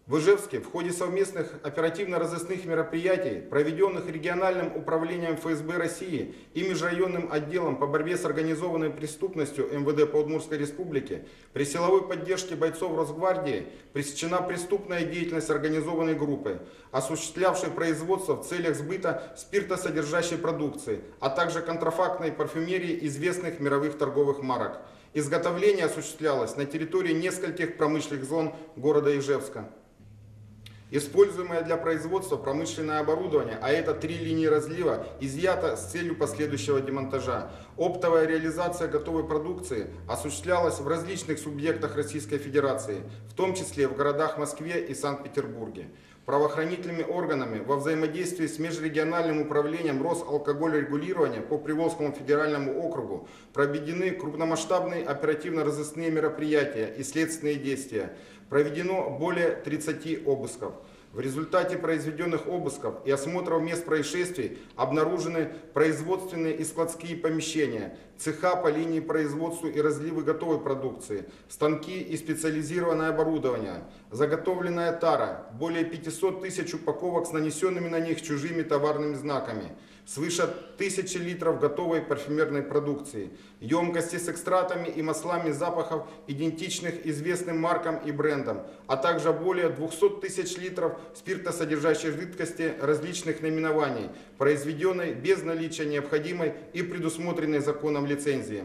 В Ижевске в ходе совместных оперативно-розыскных мероприятий, проведенных региональным управлением ФСБ России и межрайонным отделом по борьбе с организованной преступностью МВД по Удмуртской Республике, при силовой поддержке бойцов Росгвардии пресечена преступная деятельность организованной группы, осуществлявшей производство в целях сбыта спиртосодержащей продукции, а также контрафактной парфюмерии известных мировых торговых марок. Изготовление осуществлялось на территории нескольких промышленных зон города Ижевска. Используемое для производства промышленное оборудование, а это 3 линии разлива, изъято с целью последующего демонтажа. Оптовая реализация готовой продукции осуществлялась в различных субъектах Российской Федерации, в том числе в городах Москве и Санкт-Петербурге. Правоохранительными органами во взаимодействии с межрегиональным управлением Росалкогольрегулирования по Приволжскому федеральному округу проведены крупномасштабные оперативно-розыскные мероприятия и следственные действия. Проведено более 30 обысков. В результате произведенных обысков и осмотров мест происшествий обнаружены производственные и складские помещения, цеха по линии производства и разлива готовой продукции, станки и специализированное оборудование, заготовленная тара, более 500 тысяч упаковок с нанесенными на них чужими товарными знаками, свыше 1000 литров готовой парфюмерной продукции, емкости с экстратами и маслами запахов, идентичных известным маркам и брендам, а также более 200 тысяч литров спиртосодержащей жидкости различных наименований, произведенной без наличия необходимой и предусмотренной законом лицензии.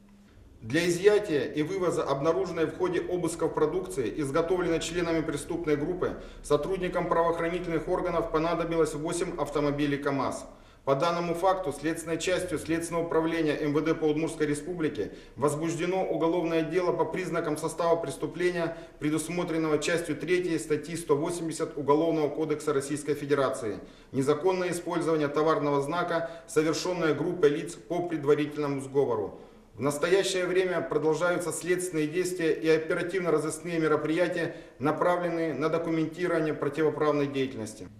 Для изъятия и вывоза обнаруженной в ходе обысков продукции, изготовленной членами преступной группы, сотрудникам правоохранительных органов понадобилось 8 автомобилей КАМАЗ. По данному факту следственной частью Следственного управления МВД по Удмуртской Республике возбуждено уголовное дело по признакам состава преступления, предусмотренного частью 3 статьи 180 Уголовного кодекса Российской Федерации. Незаконное использование товарного знака, совершенное группой лиц по предварительному сговору. В настоящее время продолжаются следственные действия и оперативно-розыскные мероприятия, направленные на документирование противоправной деятельности.